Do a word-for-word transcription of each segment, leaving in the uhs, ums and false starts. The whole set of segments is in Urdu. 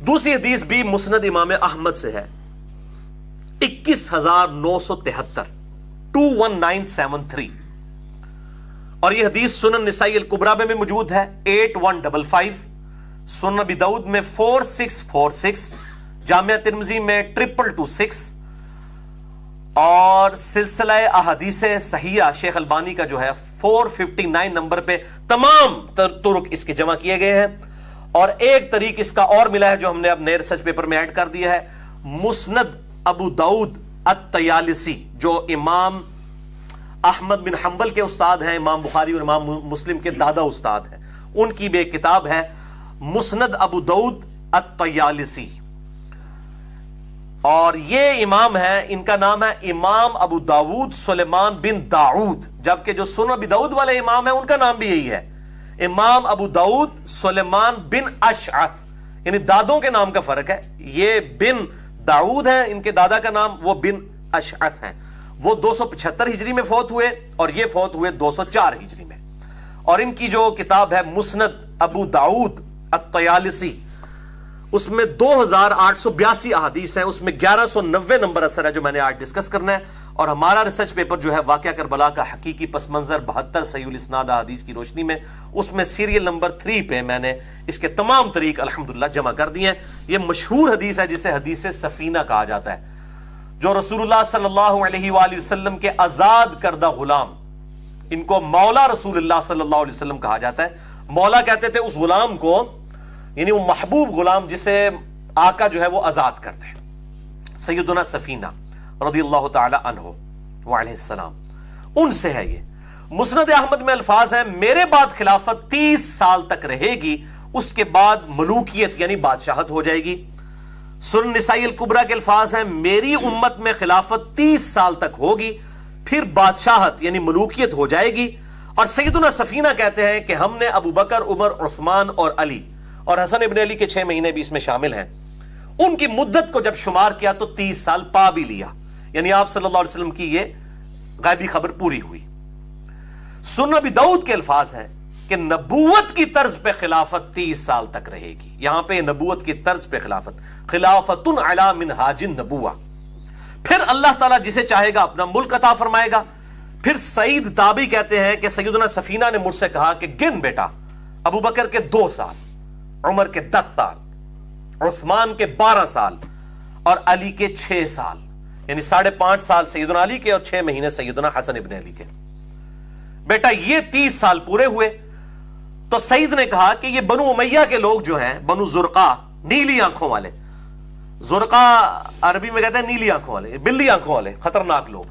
दूसरी हदीस भी मुस्नद इमाम अहमद से है, इक्कीस हजार नौ सौ तिहत्तर, two one nine seven three. और यह हदीस सुनन निसाई अल कुबरा में भी मौजूद है, एट वन डबल फाइव, सुनन अबी दाऊद में फोर सिक्स फोर सिक्स, जामिया तिर्मिज़ी में ट्रिपल टू सिक्स, और सिलसिला अहादीस सहिया शेख अलबानी का जो है फोर फिफ्टी नाइन नंबर पे तमाम तुरुक इसके जमा किए गए हैं। और एक तरीक इसका और मिला है जो हमने अब नए रिसर्च पेपर में ऐड कर दिया है, मुस्नद अबू दाऊद अत-तयालिसी, जो इमाम अहमद बिन हंबल के उस्ताद हैं, इमाम बुखारी और इमाम मुस्लिम के दादा उस्ताद हैं, उनकी भी एक किताब है मुस्नद अबू दाऊद अत-तयालिसी। और ये इमाम है, इनका नाम है इमाम अबू दाऊद सुलेमान बिन दाऊद, जबकि जो सुनन अबी दाऊद वाले इमाम है उनका नाम भी यही है, इमाम अबू दाऊद सुलेमान बिन अशअथ, यानी दादों के नाम का फर्क है। ये बिन दाऊद है इनके दादा का नाम, वो बिन अशअथ हैं। वो दो सौ पचहत्तर हिजरी में फौत हुए और ये फौत हुए दो सौ चार हिजरी में। और इनकी जो किताब है मुस्नद अबू दाऊद अत-तयालिसी, उसमें दो हजार आठ सौ बयासी अहादीस हैं, उसमें ग्यारह सौ नब्बे नंबर असर है जो मैंने आज डिस्कस करना है। और हमारा रिसर्च पेपर जो है वाक़या करबला का हकीकी पस मंजर बहत्तर सहीहुल इस्नाद अहादीस की रोशनी में, उसमें सीरियल नंबर थ्री पे मैंने इसके तमाम तरीक अल्हम्दुलिल्लाह जमा कर दिए हैं। ये मशहूर हदीस है जिसे हदीस सफीना कहा जाता है, जो रसूलुल्लाह सल्लल्लाहु अलैहि वसल्लम के आजाद करदा गुलाम, इनको मौला रसूलुल्लाह सल्लल्लाहु अलैहि वसल्लम कहा जाता है। मौला कहते थे उस गुलाम को, यानी वो महबूब गुलाम जिसे आका जो है वो आजाद करते हैं। सैयदुना सफीना रज़ियल्लाहु ताला अन्हु व अलैहिस्सलाम, उनसे है ये। मुस्नद अहमद में अल्फाज हैं, मेरे बाद खिलाफत तीस साल तक रहेगी, उसके बाद मलूकियत यानी बादशाहत हो जाएगी। सुनन निसाई अल कुबरा के अल्फाज हैं, मेरी उम्मत में खिलाफत तीस साल तक होगी, फिर बादशाहत यानी मलूकियत हो जाएगी। और सैयदुना सफीना कहते हैं कि हमने अबू बकर, उमर, उस्मान और अली और हसन इब्न अली के छह महीने भी इसमें शामिल हैं, उनकी मुद्दत को जब शुमार किया तो तीस साल पा भी लिया, यानी आप सल्लल्लाहु अलैहि वसल्लम की ये गायबी खबर पूरी हुई। सुनन अबी दाऊद के अल्फाज हैं कि नबूवत की तर्ज पे खिलाफत तीस साल तक रहेगी। यहां पे नबूवत की तर्ज पे खिलाफत, खिलाफतुन अला मिनहाजिन नबुवा, फिर अल्लाह ताला जिसे चाहेगा अपना मुल्क अता फरमाएगा। फिर सईद ताबी कहते हैं कि सैयदुना सफीना ने मुझसे कहा कि गिन बेटा, अबू बकर के दो साल, उमर के दस साल, उस्मान के बारह साल और अली के छह साल, यानी साढ़े पांच साल सैयदुना अली के और छह महीने सैयदुना हसन इब्न अली के। बेटा ये तीस साल पूरे हुए तो सईद ने कहा कि ये बनु उमैया के लोग जो हैं, बनु जुर्का, नीली आंखों वाले, जुर्का अरबी में कहते हैं नीली आंखों वाले, बिल्ली आंखों वाले, खतरनाक लोग,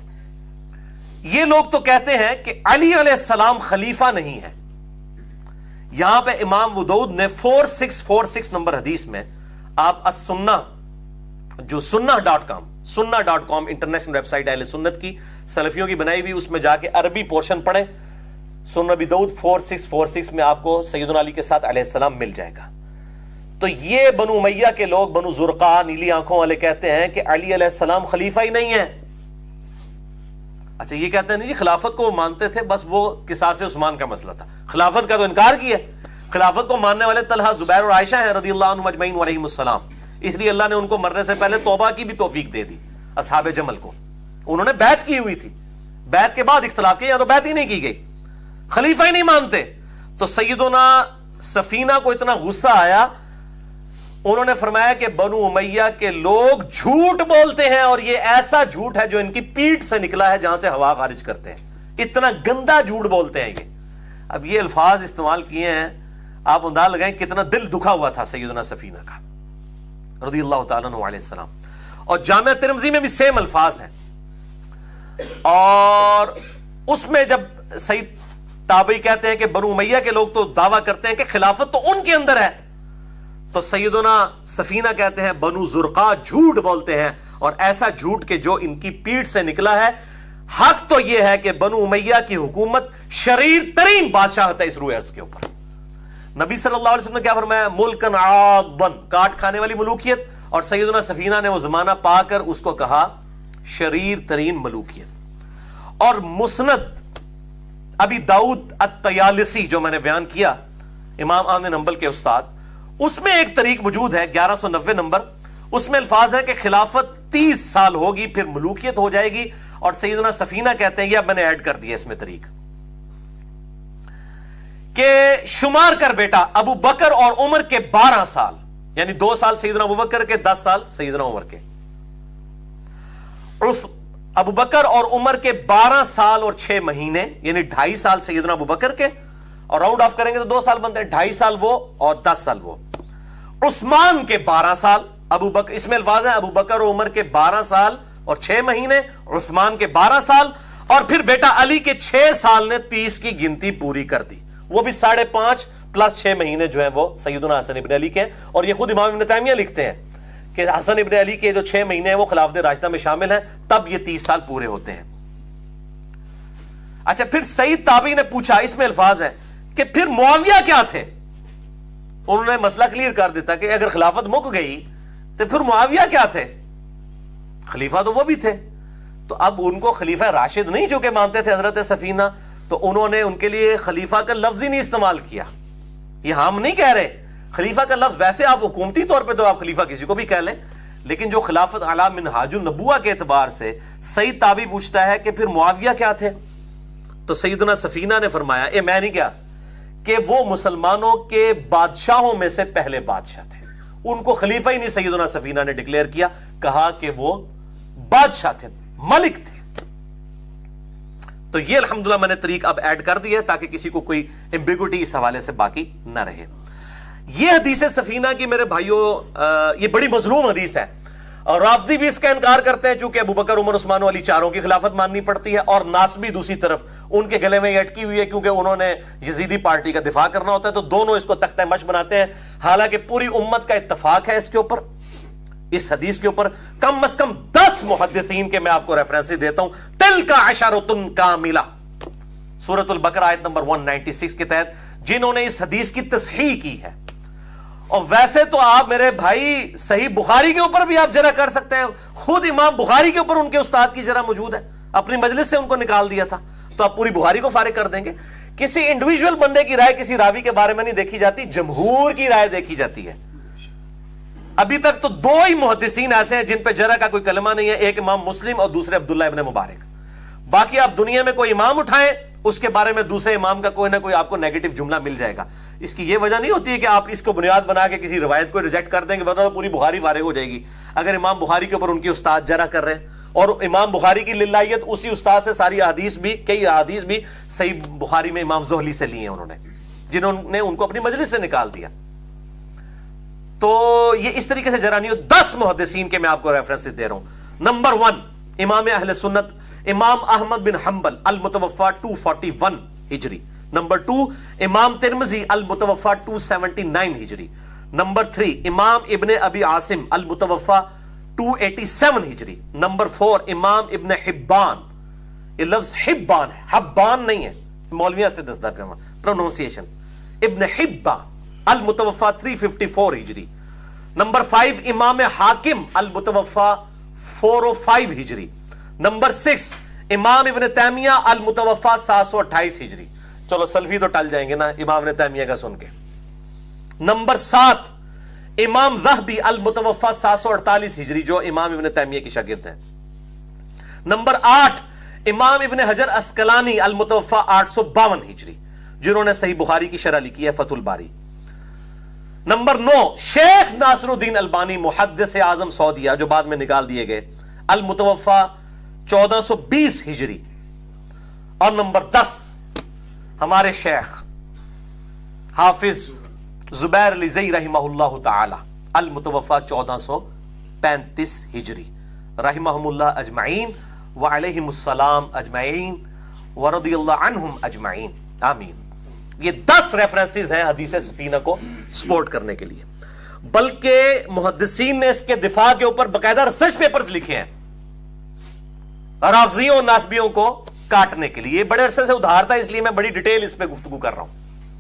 ये लोग तो कहते हैं कि अली अलैहिस्सलाम खलीफा नहीं है। यहां पे इमाम अबू दाऊद ने four six four six number हदीस में, आप असुन्ना जो सुन्ना डॉट कॉम सुन्ना डॉट कॉम इंटरनेशनल वेबसाइट अहले सुन्नत की सलफियों की बनाई हुई, उसमें जाके अरबी पोर्शन पढ़े, सुनन अबी दाऊद फोर सिक्स फोर सिक्स में आपको सैयदुना अली के साथ अलैहिस्सलाम मिल जाएगा। तो ये बनु उमैया के लोग, बनु जुर्का, नीली आंखों वाले कहते हैं कि अली अलैहिस्सलाम खलीफा ही नहीं है। अच्छा, ये कहते हैं नहीं जी, खिलाफत को वो मानते थे, बस वो किसास उस्मान का मसला था, खिलाफत का तो इनकार किया। खिलाफत को मानने वाले तलहा, जुबैर और आयशा हैं रज़ियल्लाहु अन्हुम अजमईन व अलैहिमुस्सलाम, इसलिए अल्लाह ने उनको मरने से पहले तौबा की भी तौफीक दे दी। असहाबे जमल को उन्होंने बैत की हुई थी, बैत के बाद इख्तिलाफ किया, या तो बैत ही नहीं की गई, खलीफा ही नहीं मानते। तो सैयदुना सफीना को इतना गुस्सा आया, उन्होंने फरमाया कि बनु उमैया के लोग झूठ बोलते हैं और ये ऐसा झूठ है जो इनकी पीठ से निकला है, जहां से हवा खारिज करते हैं, इतना गंदा झूठ बोलते हैं ये। अब ये अल्फाज इस्तेमाल किए हैं, आप अंदाज लगाएं कितना दिल दुखा हुआ था सैयदुना सफीना का रज़ियल्लाहु ताला अन्हु अलैहि सलाम। और जामिया तिर्मिज़ी में भी सेम अल्फाज हैं, और उसमें जब सईद ताबई कहते हैं कि बनु उमैया के लोग तो दावा करते हैं कि खिलाफत तो उनके अंदर है, तो सैयदुना सफीना कहते हैं बनु जुर्का झूठ बोलते हैं, और ऐसा झूठ के जो इनकी पीठ से निकला है। हक तो यह है कि बनु उमैया की हुकूमत शरीर तरीन बादशाहत है इस रूए अर्ज के ऊपर। नबी सल्लल्लाहु अलैहि वसल्लम ने क्या फरमाया, मुल्कन आगबन, काट खाने वाली मलूकियत, और सैयदुना सफीना ने वो जमाना पाकर उसको कहा शरीर तरीन मलूकियत। और मुस्नद अबी दाऊद अत-तयालिसी जो मैंने बयान किया, इमाम अहमद बिन हंबल के उस्ताद, اس میں ایک طریق موجود ہے گیارہ سو نوے نمبر، اس میں الفاظ ہے کہ خلافت تیس سال ہوگی پھر ملوکیت ہو جائے گی، اور سیدنا سفینہ کہتے ہیں، یہ اب میں نے ایڈ کر دیا اس میں طریق، کہ شمار کر بیٹا ابو بکر اور عمر کے بارہ سال، یعنی دو سال سیدنا ابو بکر کے، دس سال سیدنا عمر کے، اس ابو بکر اور عمر کے بارہ سال اور چھ مہینے، یعنی ڈھائی سال سیدنا ابو بکر کے، اور راؤنڈ آف کریں گے تو دو سال بنتے ہیں، ڈھائی سال وہ اور دس سال وہ۔ عثمان کے بارہ سال، ابو بکر، اس میں الفاظ ہیں ابو بکر اور عمر کے بارہ سال اور چھ مہینے، عثمان کے بارہ سال، اور پھر بیٹا علی کے چھ سال نے تیس کی گنتی پوری کر دی، وہ بھی ساڑھے پانچ پلس چھ مہینے جو ہیں وہ سیدنا حسن ابن علی کے ہیں، اور یہ خود امام ابن تیمیہ لکھتے ہیں کہ حسن ابن علی کے جو چھ مہینے ہیں وہ خلافت راشدہ میں شامل ہیں، تب یہ تیس سال پورے ہوتے ہیں۔ اچھا، پھر سعید تابعی نے پوچھا، اس میں الفاظ ہے کہ پھر معاویہ کیا تھے؟ انہوں نے مسئلہ کلیئر کر دیتا کہ اگر خلافت مک گئی تو پھر معاویہ کیا تھے؟ خلیفہ تو وہ بھی تھے، تو اب ان کو خلیفہ راشد نہیں چونکہ مانتے تھے حضرت سفینہ، تو انہوں نے ان کے لیے خلیفہ کا لفظ ہی نہیں استعمال کیا۔ یہ ہم نہیں کہہ رہے خلیفہ کا لفظ، ویسے آپ حکومتی طور پہ تو آپ خلیفہ کسی کو بھی کہہ لیں، لیکن جو خلافت اعلی منہاج النبوہ کے اعتبار سے سعید تابعی پوچھتا ہے کہ پھر معاویہ کیا تھے؟ تو سیدنا سفینہ نے فرمایا، اے میں نہیں کیا، کہ وہ مسلمانوں کے بادشاہوں میں سے پہلے بادشاہ تھے، ان کو خلیفہ ہی نہیں سیدنا سفینہ نے ڈکلیئر کیا، کہا کہ وہ بادشاہ تھے، ملک تھے۔ تو یہ الحمدللہ میں نے طریق اب ایڈ کر دی ہے تاکہ کسی کو کوئی ایمبیگوٹی اس حوالے سے باقی نہ رہے۔ یہ حدیث سفینہ کی میرے بھائیوں یہ بڑی مظلوم حدیث ہے، اور رافضی بھی اس کا انکار کرتے ہیں چونکہ ابو بکر، عمر، عثمان و علی چاروں کی خلافت ماننی پڑتی ہے، اور ناسبی دوسری طرف ان کے گلے میں یہ اٹکی ہوئی ہے کیونکہ انہوں نے یزیدی پارٹی کا دفاع کرنا ہوتا ہے، تو دونوں اس کو تختہ مشق بناتے ہیں، حالانکہ پوری امت کا اتفاق ہے اس کے اوپر، اس حدیث کے اوپر۔ کم از کم دس محدثین کے میں آپ کو ریفرنس دیتا ہوں، تلک عشرۃ کاملہ، سورۃ البقرہ آیت نمبر ایک سو چھیانوے کے تحت، جنہوں نے اس حدیث کی تصحیح کی ہے۔ اور ویسے تو آپ میرے بھائی صحیح بخاری کے اوپر بھی آپ جرح کر سکتے ہیں، خود امام بخاری کے اوپر ان کے استاد کی جرح موجود ہے، اپنی مجلس سے ان کو نکال دیا تھا، تو آپ پوری بخاری کو فارغ کر دیں گے؟ کسی انڈیویجول بندے کی رائے کسی راوی کے بارے میں نہیں دیکھی جاتی، جمہور کی رائے دیکھی جاتی ہے۔ ابھی تک تو دو ہی محدثین ایسے ہیں جن پہ جرح کا کوئی کلمہ نہیں ہے، ایک امام مسلم اور دوسرے عبداللہ ابن مبارک۔ باقی آپ دنیا میں کوئی امام اٹھائیں، اس کے بارے میں دوسرے امام کا کوئی نہ کوئی آپ کو نیگیٹو جملہ مل جائے گا۔ اس کی یہ وجہ نہیں ہوتی ہے کہ آپ اس کو بنیاد بنا کے کسی روایت کو ریجیکٹ کر دیں گے، ورنہ پوری بخاری فارغ ہو جائے گی اگر امام بخاری کے اوپر ان کی استاد جرح کر رہے ہیں، اور امام بخاری کی للہیت اسی استاد سے ساری احادیث بھی، کئی احادیث بھی صحیح بخاری میں امام زہلی سے لی ہیں انہوں نے، جنہوں نے ان کو اپنی مجلس سے نکال دیا۔ تو یہ اس طریقے سے جرح نہیں ہو۔ دس محدثین کے میں آپ کو ریفرنس دے رہا ہوں۔ نمبر ون، امام اہل سنت امام احمد بن حنبل المتوفا دو سو اکیالیس ہجری۔ نمبر ٹو، امام ترمذی المتوفا دو سو انہتر ہجری۔ نمبر تھری، امام ابن ابی عاصم المتوفا دو سو ستاسی ہجری۔ نمبر فور، امام ابن حبان، یہ لفظ حبان ہے، حبان نہیں ہے، مولویوں سے دستار کرنا پروننسیشن، ابن حبان المتوفا تین سو چون ہجری۔ نمبر فائیو، امام حاکم المتوفا چار سو پانچ ہجری۔ نمبر سکس، امام ابن تیمیہ المتوفا سات سو اٹھائیس ہجری۔ چلو سلفی تو ٹل جائیں گے نا امام ابن تیمیہ کا سن کے۔ نمبر سات، امام ذہبی المتوفا سات سو اڑتالیس ہجری، جو امام ابن تیمیہ کی شاگرد ہیں۔ نمبر آٹھ، امام ابن حجر اسقلانی المتوفا آٹھ سو باون ہجری، جنہوں نے صحیح بخاری کی شرح لکھی ہے فتح الباری۔ نمبر نو، شیخ ناصر الدین البانی محدث اعظم سعودیہ، جو بعد میں نکال دیے گئے، المتوفا چودہ سو بیس ہجری۔ اور نمبر دس، ہمارے شیخ حافظ زبیر علی زئی رحمہ اللہ تعالی المتوفا چودہ سو پینتیس ہجری، رحمہم اللہ اجمعین وعلیہم السلام اجمعین ورضی اللہ عنہم اجمعین، آمین۔ یہ دس ریفرنسز ہیں حدیث سفینہ کو سپورٹ کرنے کے لیے، بلکہ محدثین نے اس کے دفاع کے اوپر باقاعدہ ریسرچ پیپرز لکھے ہیں رافضیوں اور ناسبیوں کو کاٹنے کے لیے۔ بڑے عرصے سے ادھار تھا، اس لیے میں بڑی ڈیٹیل اس پہ گفتگو کر رہا ہوں۔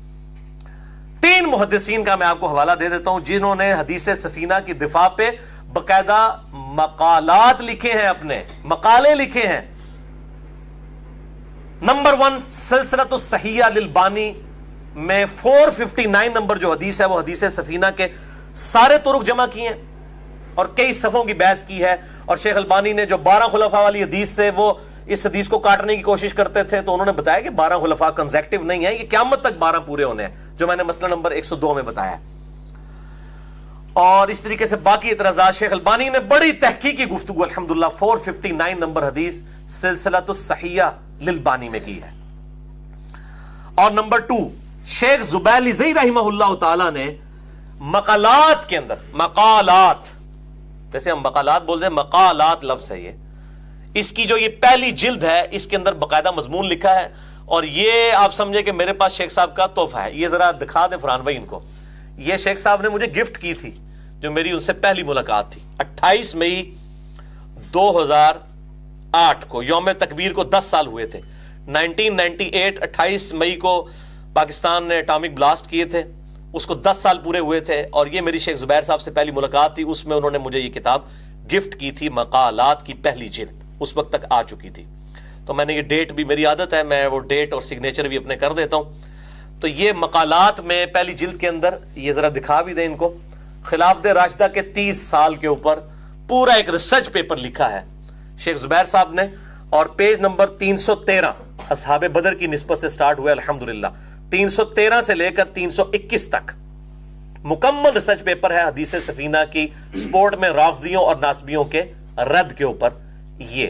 تین محدثین کا میں آپ کو حوالہ دے دیتا ہوں جنہوں نے حدیث سفینہ کی دفاع پہ باقاعدہ مقالات لکھے ہیں، اپنے مقالے لکھے ہیں۔ نمبر ون، سلسلۃ الصحیحہ للبانی میں فور ففٹی نائن نمبر جو حدیث ہے وہ حدیث سفینہ کے سارے طرق جمع کیے ہیں اور کئی صفوں کی بحث کی ہے. اور شیخ البانی نے جو بارہ خلفاء والی حدیث سے وہ اس حدیث کو کاٹنے کی کوشش کرتے تھے تو انہوں نے بتایا کہ بارہ خلفاء کنزیکٹو نہیں ہے، یہ قیامت تک بارہ پورے ہونے ہیں، جو میں نے مسئلہ نمبر ایک سو دو میں بتایا. اور اس طریقے سے باقی اعتراضات شیخ البانی نے بڑی تحقیقی گفتگو الحمدللہ فور ففٹی نائن نمبر حدیث سلسلۃ الصحیحہ للبانی میں کی ہے. اور نمبر ٹو، شیخ زبیلیزی رحمہ اللہ تعالی نے مقالات کے اندر، مقالات جیسے ہم مقالات بولتے ہیں، مقالات لفظ ہے یہ، اس کی جو یہ پہلی جلد ہے اس کے اندر باقاعدہ مضمون لکھا ہے. اور یہ آپ سمجھے کہ میرے پاس شیخ صاحب کا تحفہ ہے. یہ ذرا دکھا دیں فرحان بھائی ان کو. یہ شیخ صاحب نے مجھے گفٹ کی تھی جو میری ان سے پہلی ملاقات تھی اٹھائیس مئی دو ہزار آٹھ کو، یوم تکبیر کو دس سال ہوئے تھے. نائنٹین نائنٹی ایٹ اٹھائیس مئی کو پاکستان نے اٹامک بلاسٹ کیے تھے، اس کو دس سال پورے ہوئے تھے. اور یہ میری شیخ زبیر صاحب سے پہلی ملاقات تھی، اس میں انہوں نے مجھے یہ کتاب گفٹ کی تھی، مقالات کی پہلی جلد اس وقت تک آ چکی تھی. تو میں نے یہ ڈیٹ بھی، میری عادت ہے میں وہ ڈیٹ اور سگنیچر بھی اپنے کر دیتا ہوں. تو یہ مقالات میں پہلی جلد کے اندر یہ ذرا دکھا بھی دیں ان کو، خلافت راشدہ کے تیس سال کے اوپر پورا ایک ریسرچ پیپر لکھا ہے شیخ زبیر صاحب نے. اور پیج نمبر تین سو تیرہ اصحاب بدر کی نسبت سے سٹارٹ ہوا الحمدللہ، تین سو تیرہ سے لے کر تین سو اکیس تک مکمل ریسرچ پیپر ہے حدیث سفینہ کی سپورٹ میں رافضیوں اور ناسبیوں کے رد کے اوپر. یہ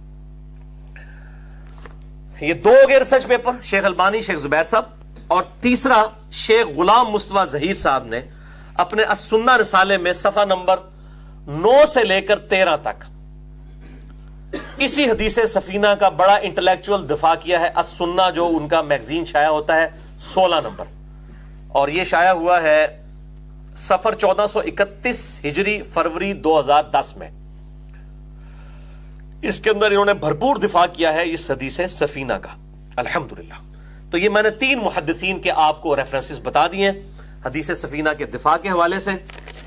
یہ دو ہو گئے ریسرچ پیپر، شیخ البانی، شیخ زبیر صاحب. اور تیسرا شیخ غلام مصطفیٰ ظہیر صاحب نے اپنے السنہ رسالے میں صفحہ نمبر نو سے لے کر تیرہ تک اسی حدیث سفینہ کا بڑا انٹلیکچوئل دفاع کیا ہے. السنہ جو ان کا میگزین شائع ہوتا ہے سولہ نمبر، اور یہ شائع ہوا ہے سفر چودہ سو اکتیس ہجری فروری دو ہزار دس میں. اس کے اندر انہوں نے بھرپور دفاع کیا ہے اس حدیث سفینہ کا الحمدللہ. تو یہ میں نے تین محدثین کے آپ کو ریفرنسز بتا دیے حدیث سفینہ کے دفاع کے حوالے سے.